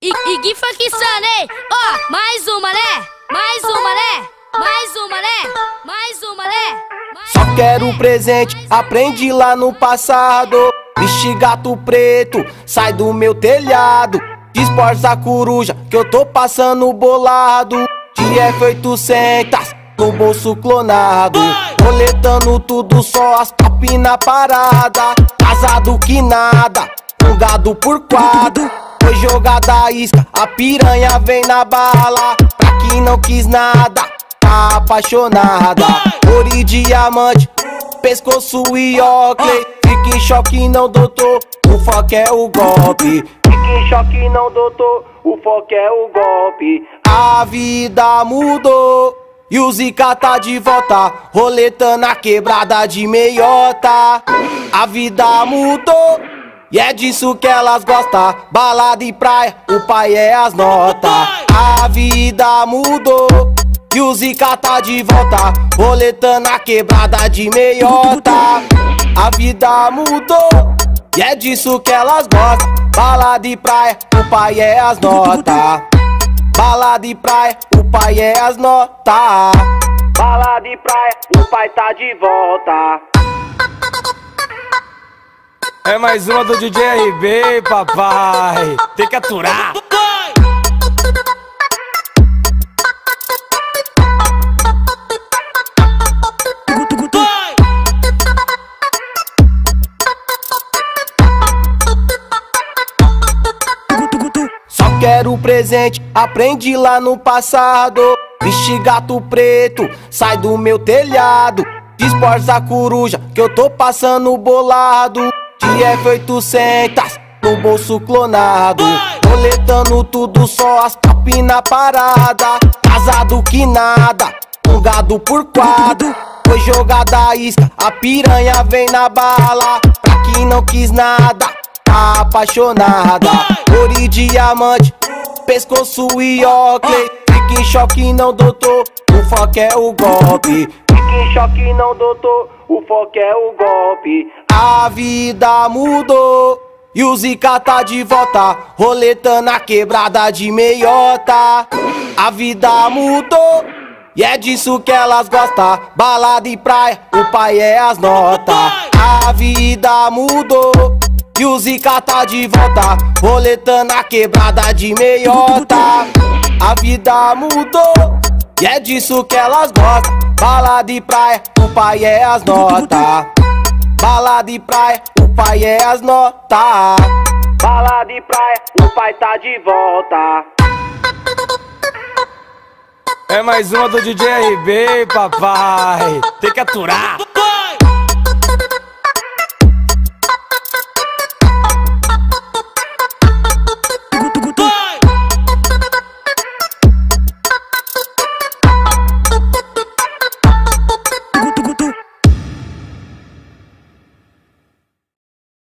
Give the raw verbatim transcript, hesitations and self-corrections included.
E, e que funk hein? Ó, mais uma, né? Mais uma, né? Mais uma, né? Mais uma, né? Mais Só quero presente, aprendi lá no passado. Vixe gato preto, sai do meu telhado. Esportes a coruja, que eu tô passando bolado. De F oitocentos, no bolso clonado. Roletando tudo, só as top na parada. Casado que nada, um gado por quadro. Foi jogada a isca, a piranha vem na bala. Pra quem não quis nada, tá apaixonada. Ouro e diamante, pescoço e óculos. Fique em choque não doutor, o foco é o golpe. Fique em choque não doutor, o foco é o golpe. A vida mudou e o Zica tá de volta, roletando a quebrada de meiota. A vida mudou e é disso que elas gostam. Balada e praia, o pai é as notas. A vida mudou e o Zica tá de volta, roletando a quebrada de meiota. A vida mudou e é disso que elas gostam. Balada e praia, o pai é as notas. Balada e praia, o pai é as notas. Balada e praia, o pai tá de volta. É mais uma do D J R B, papai. Tem que aturar. Só quero presente, aprendi lá no passado. Vixe gato preto, sai do meu telhado. Esportes a coruja, que eu tô passando bolado. De F oitocentos, no bolso clonado. Roletando tudo, só as top na parada. Casado que nada, um gado por quadro. Foi jogada a isca, a piranha vem na bala. Pra quem não quis nada, tá apaixonada. Ouro e diamante, pescoço e óculos. Fique em choque não doutor, o foco é o golpe. Fique em choque não doutor, o foco é o golpe. A vida mudou e o Zica tá de volta, roletando a quebrada de meiota. A vida mudou e é disso que elas gostam. Balada e praia, o pai é as notas. A vida mudou e o Zica tá de volta, roletando a quebrada de meiota. A vida mudou e é disso que elas gostam. Balada e praia, o pai é as notas. Balada e praia, o pai é as notas. Balada e praia, o pai tá de volta. É mais uma do D J R B, papai. Tem que aturar.